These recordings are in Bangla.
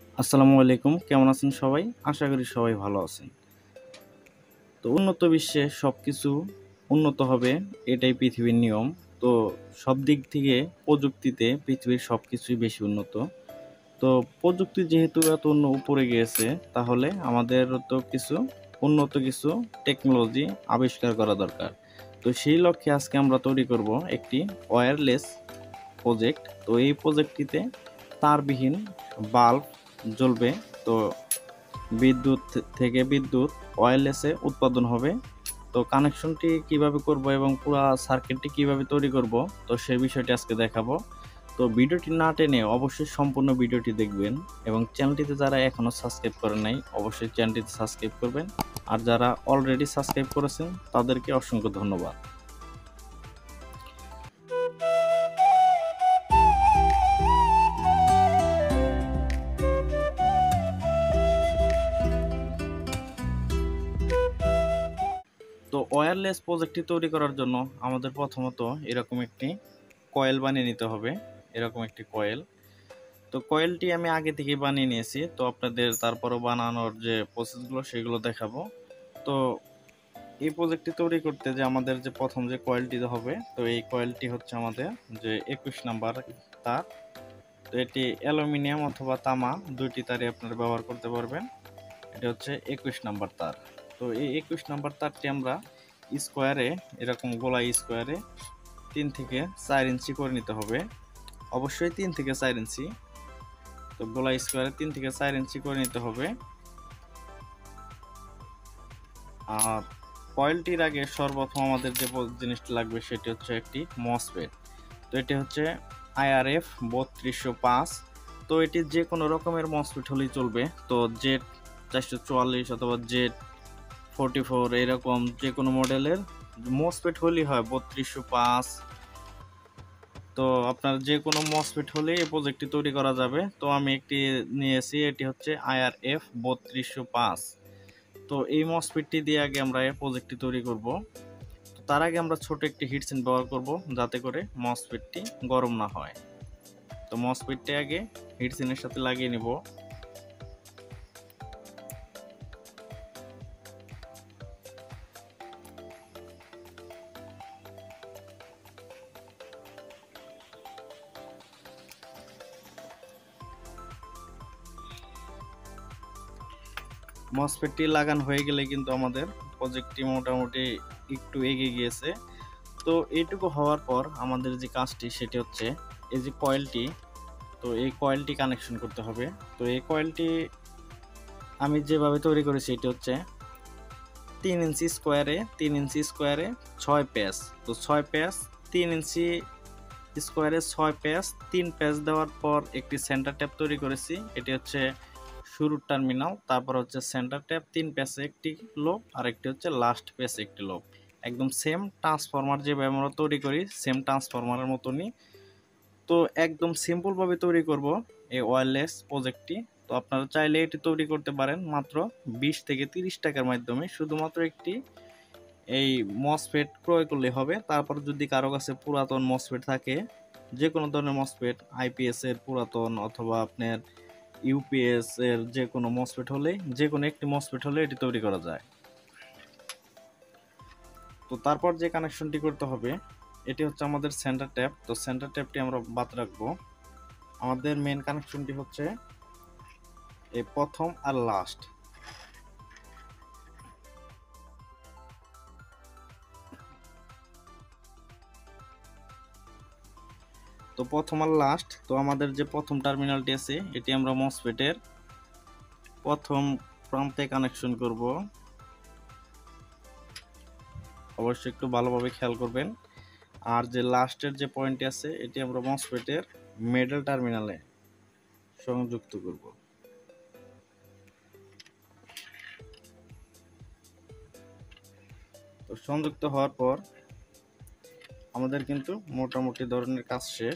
আসসালামু আলাইকুম, কেমন আছেন সবাই? আশা করি সবাই ভালো আছেন। তো উন্নত বিশ্বে সবকিছু উন্নত হবে, এটাই পৃথিবীর নিয়ম। তো সব দিক থেকে প্রযুক্তিতে পৃথিবীর সবকিছুই বেশি উন্নত। তো প্রযুক্তি যেহেতু এত উপরে গিয়েছে, তাহলে আমাদের তো উন্নত কিছু টেকনোলজি আবিষ্কার করা দরকার। তো সেই লক্ষ্যে আজকে আমরা তৈরি করব একটি ওয়্যারলেস প্রজেক্ট। তো এই প্রজেক্টটিতে তারবিহীন বাল্ব জ্বলবে। তো বিদ্যুৎ ওয়্যারলেসে উৎপাদন হবে। তো কানেকশনটি কিভাবে করব এবং পুরো সার্কিটটি কিভাবে তৈরি করব, তো সেই বিষয়টি আজকে দেখাবো। তো ভিডিওটি না টেনে অবশ্যই সম্পূর্ণ ভিডিওটি দেখবেন এবং চ্যানেলটিতে যারা এখনও সাবস্ক্রাইব করেন নাই অবশ্যই চ্যানেলটিতে সাবস্ক্রাইব করবেন। আর যারা অলরেডি সাবস্ক্রাইব করেছেন তাদেরকে অসংখ্য ধন্যবাদ। তো ওয়্যারলেস প্রজেক্টটি তৈরি করার জন্য আমাদের প্রথমত এরকম একটি কয়েল বানিয়ে নিতে হবে। এরকম একটি কয়েল। তো কয়েলটি আমি আগে থেকেই বানিয়ে নিয়েছি, তো আপনাদের তারপরও বানানোর যে প্রসেসগুলো সেগুলো দেখাবো। তো এই প্রজেক্টটি তৈরি করতে যে আমাদের যে প্রথম যে কয়েলটি হবে, তো এই কয়েলটি হচ্ছে আমাদের যে 21 নাম্বার তার। তো এটি অ্যালুমিনিয়াম অথবা তামা দুইটি তারই আপনারা ব্যবহার করতে পারবেন। এটা হচ্ছে 21 নাম্বার তার। তো এই 21 নাম্বার তারটি আমরা স্কোয়ারে, এরকম গোলা স্কোয়ারে 3 থেকে 4 ইঞ্চি করে নিতে হবে। অবশ্যই 3 থেকে 4 ইঞ্চি। তো গোলা স্কোয়ারে 3 থেকে 4 ইঞ্চি করে নিতে হবে। আর কয়েলটির আগে সর্বপ্রথম আমাদের যে জিনিসটি লাগবে সেটি হচ্ছে একটি মসফেট। তো এটি হচ্ছে IRF 3205। তো এটি যে কোনো রকমের মসফেট হলেই চলবে। তো জেড 444 অথবা জেড 44 এরকম যে কোনো মডেলের মসফেট হলেই হয় 3205। তো আপনার যে কোনো মসফেট হলে এই প্রজেক্টটি তৈরি করা যাবে। তো আমি একটি নিয়েছি, এটি হচ্ছে IRF 3205। তো এই মসফেটটি দিয়ে আগে আমরা এই প্রজেক্টটি তৈরি করব। তো তার আগে আমরা ছোট একটি হিটসিঙ্ক ব্যবহার করব যাতে করে মসফেটটি গরম না হয়। তো মসফেটটি আগে হিটসিঙ্কের সাথে লাগিয়ে নিব। মসফেটটি লাগানো হয়ে গেলে কিন্তু আমাদের প্রজেক্টটি মোটামুটি একটু এগিয়ে গিয়েছে। তো এইটুকু হওয়ার পর আমাদের যে কাজটি সেটি হচ্ছে এই যে কয়েলটি, তো এই কয়েলটি কানেকশন করতে হবে। তো এই কয়েলটি আমি যেভাবে তৈরি করেছি এটি হচ্ছে 3 ইঞ্চি স্কোয়ারে 6 প্যাচ। তো 6 প্যাচ 3 ইঞ্চি স্কোয়ারে 6 প্যাচ 3 প্যাচ দেওয়ার পর একটি সেন্টার ট্যাপ তৈরি করেছি। এটি হচ্ছে শুরুর টার্মিনাল, তারপর হচ্ছে সেন্টার ট্যাপ 3 প্যাচে একটি লোব আর একটি হচ্ছে লাস্ট প্যাচে একটি লোব। একদম সেম ট্রান্সফরমার যেভাবে আমরা তৈরি করি সেম ট্রান্সফরমারের মতনই। তো একদম সিম্পলভাবে তৈরি করব এই ওয়্যারলেস প্রজেক্টটি। তো আপনারা চাইলে এটি তৈরি করতে পারেন মাত্র 20 থেকে 30 টাকার মাধ্যমে। শুধুমাত্র একটি এই মসফেট ক্রয় করলে হবে। তারপর যদি কারো কাছে পুরাতন মসফেট থাকে, যে কোনো ধরনের মসফেট, IPS এর পুরাতন অথবা আপনার UPS এর যে কোনো মসফেট হলে, যে কোনো একটি মসফেট হলে এটি তৈরি করা যায়। তো তারপর যে কানেকশনটি করতে হবে এটি হচ্ছে আমাদের সেন্টার ট্যাপ। তো সেন্টার ট্যাপটি আমরা বাদ রাখবো। আমাদের মেন কানেকশনটি হচ্ছে এই প্রথম আর লাস্ট। তো প্রথম আর লাস্ট, তো আমাদের যে প্রথম টার্মিনালটি আছে এটি আমরা মসফেটের প্রথম প্রান্তে কানেকশন করব। অবশ্যই একটু ভালোভাবে খেয়াল করবেন। আর যে লাস্টের যে পয়েন্টটি আছে এটি আমরা মসফেটের মিডল টার্মিনালে সংযুক্ত করব। তো সংযুক্ত হওয়ার পর আমাদের কিন্তু মোটামুটি ধরনের কাজ শেষ।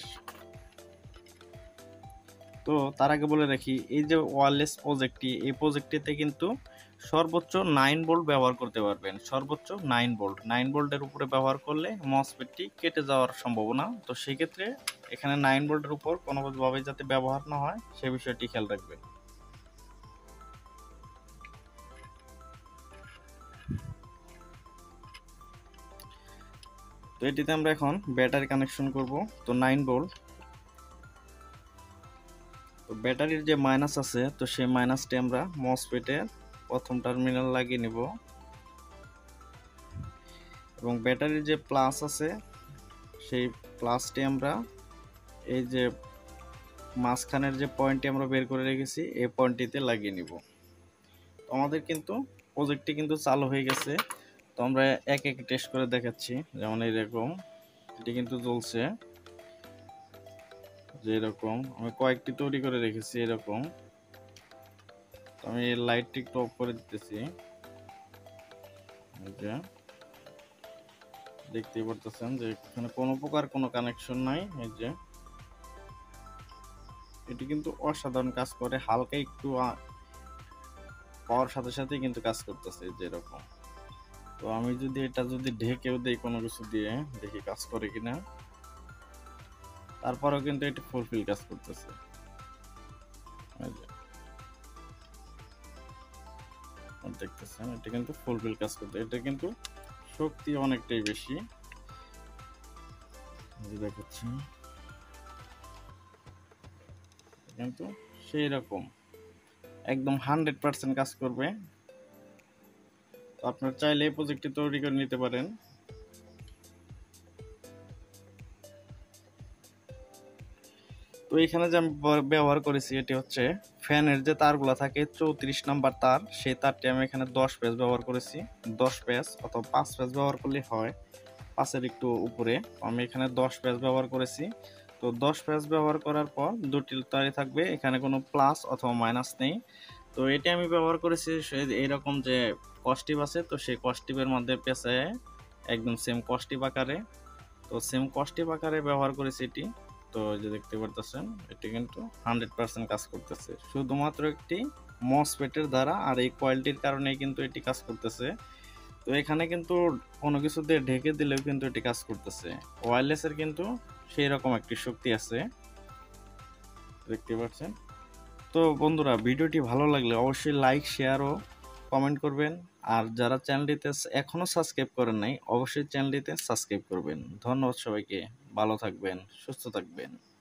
তো তার আগে বলে রাখি, এই যে ওয়্যারলেস প্রজেক্টটি, এই প্রজেক্টটিতে কিন্তু সর্বোচ্চ 9 ভোল্ট ব্যবহার করতে পারবেন। সর্বোচ্চ 9 ভোল্টের উপরে ব্যবহার করলে মসফেটটি কেটে যাওয়ার সম্ভাবনা। তো সেক্ষেত্রে এখানে 9 ভোল্টের উপর কোনোভাবে যাতে ব্যবহার না হয় সে বিষয়টি খেয়াল রাখবেন। এটিতে আমরা এখন ব্যাটারি কানেকশন করব। তো 9 ভোল্ট। তো ব্যাটারির যে মাইনাস আছে তো সেই মাইনাসটি আমরা মসফেটের প্রথম টার্মিনাল লাগিয়ে নিব, এবং ব্যাটারির যে প্লাস আছে সেই প্লাসটি আমরা এই যে মাঝখানের যে পয়েন্টটি আমরা বের করে রেখেছি এই পয়েন্টটিতে লাগিয়ে নিব। তো আমাদের কিন্তু প্রজেক্টটি কিন্তু চালু হয়ে গেছে। তো আমরা এক এক টেস্ট করে দেখাচ্ছি। যেমন এইরকম এটি কিন্তু জ্বলছে, যে এরকম আমি কয়েকটি তৈরি করে রেখেছি এরকম। তো আমি এই লাইটটি একটু অফ করে দিতেছি, এই যে দেখতেই পারতেছেন যে এখানে কোনো প্রকার কোনো কানেকশন নাই। এই যে এটি কিন্তু অসাধারণ কাজ করে, হালকা একটু পাওয়ার সাথে সাথে কিন্তু কাজ করতেছে যেরকম। তো আমি যদি এটা ঢেকেও দেই কোনো কিছু দিয়ে, দেখি কাজ করে কিনা, তারপরেও কিন্তু এটা ফুলফিল কাজ করতেছে। দেখতেছেন এটা কিন্তু ফুলফিল কাজ করতে, এটা কিন্তু শক্তি অনেকটাই বেশি। দেখাচ্ছি কিন্তু সেই রকম একদম 100% কাজ করবে। তো আপনার চাইলে এই প্রজেক্টটি তৈরি করে নিতে পারেন। তো এখানে যে আমি ব্যবহার করেছি এটি হচ্ছে ফ্যানের যে তারগুলো থাকে 34 নাম্বার তার, সেই তারটি আমি এখানে 10 পেজ ব্যবহার করেছি। 10 পেজ অথবা 5 পেজ ব্যবহার করলে হয়, 5-এর একটু উপরে। আমি এখানে 10 পেজ ব্যবহার করেছি। তো 10 পেজ ব্যবহার করার পর দুটি তারই থাকবে, এখানে কোনো প্লাস অথবা মাইনাস নেই। তো এটি আমি ব্যবহার করেছি এইরকম যে কস্টিপ আছে, তো সেই কস্টিপের মধ্যে পেঁচায় একদম সেম কস্টিপ আকারে। তো সেম কস্টিপ আকারে ব্যবহার করেছি এটি। তো যে দেখতে পারতেছেন এটি কিন্তু 100% কাজ করতেছে শুধুমাত্র একটি মসফেটের দ্বারা, আর এই কোয়ালিটির কারণেই কিন্তু এটি কাজ করতেছে। তো এখানে কিন্তু কোনো কিছু দিয়ে ঢেকে দিলেও কিন্তু এটি কাজ করতেছে। ওয়্যারলেসের কিন্তু সেই রকম একটি শক্তি আছে, দেখতে পাচ্ছেন। তো বন্ধুরা, ভিডিওটি ভালো লাগলে অবশ্যই লাইক, শেয়ার ও কমেন্ট করবেন। আর যারা চ্যানেলটিতে এখনো সাবস্ক্রাইব করেন নাই অবশ্যই চ্যানেলটিতে সাবস্ক্রাইব করবেন। ধন্যবাদ সবাইকে, ভালো থাকবেন, সুস্থ থাকবেন।